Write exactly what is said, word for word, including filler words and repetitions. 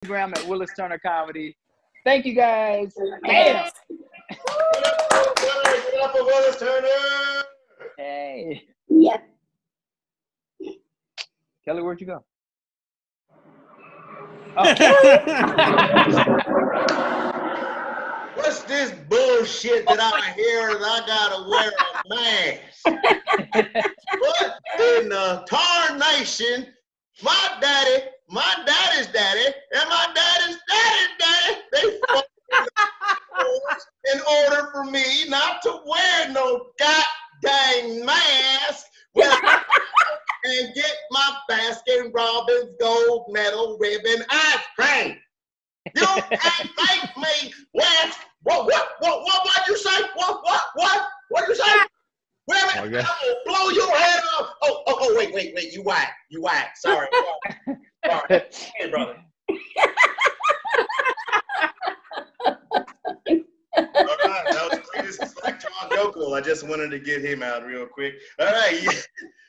Instagram at Willis Turner Comedy. Thank you guys. Damn. Willis Turner. Hey. Yeah. Kelly, where'd you go? What's this bullshit that I hear that I gotta wear a mask? What in the tarnation? My daddy, my daddy's daddy, and my daddy's daddy's daddy, they fucking in order for me not to wear no goddamn mask when I and get my Baskin Robbins gold medal ribbon ice cream. You can't make me last. What, what, what, what, what you say? What, what, what, what you say? Wait a minute, I will blow your head off. Oh, oh, oh, wait, wait, wait, you whack, you whack. Sorry, sorry. Sorry. Hey, brother. All right, that was Cletus Slack John Yokel. I just wanted to get him out real quick. All right, yeah.